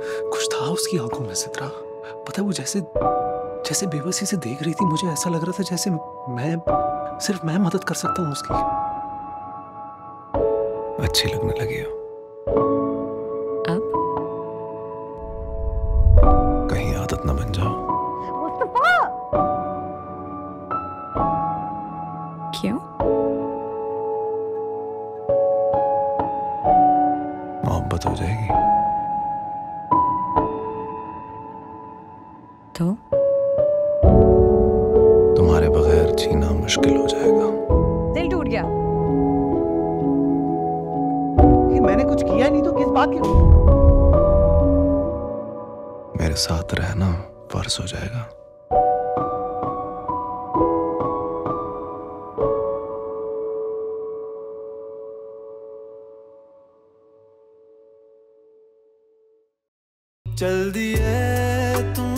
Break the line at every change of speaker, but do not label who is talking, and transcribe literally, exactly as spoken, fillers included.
कुछ था उसकी आंखों में सित्रा। पता है वो जैसे जैसे बेबसी से देख रही थी, मुझे ऐसा लग रहा था जैसे मैं सिर्फ मैं मदद कर सकता हूँ उसकी। अच्छी लगने लगी हो।
अब
कहीं आदत ना बन जाओ।
मुस्तफा!
क्यों?
मोहब्बत हो जाएगी
तो
तुम्हारे बगैर जीना मुश्किल हो जाएगा।
दिल टूट गया। कि मैंने कुछ किया नहीं तो किस बात की?
मेरे साथ रहना फर्ज हो जाएगा।
चल दिए तुम